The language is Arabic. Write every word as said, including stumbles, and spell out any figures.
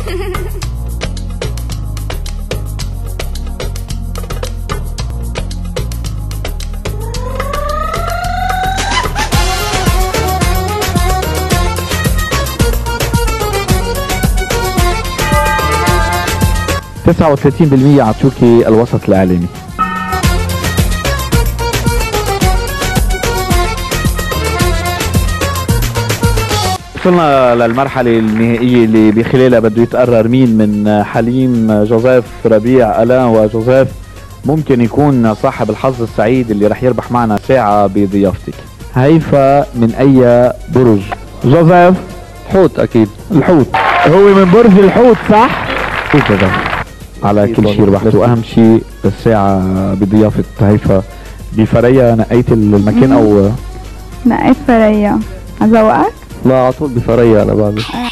تسعة وثلاثين بالمئة عطوكي الوسط الإعلامي. وصلنا للمرحلة النهائية اللي بخلالها بده يتقرر مين من حليم، جوزيف، ربيع، ألان وجوزيف ممكن يكون صاحب الحظ السعيد اللي رح يربح معنا ساعة بضيافتك. هيفا من أي برج؟ جوزيف؟ الحوت أكيد. الحوت، هو من برج الحوت صح؟ جوزيف على كل شيء ربحت، واهم شيء الساعة بضيافة هيفا. بفريا نقيت المكان او نقيت فريا؟ ذوقك؟ لا على طول بفريا انا بعمل.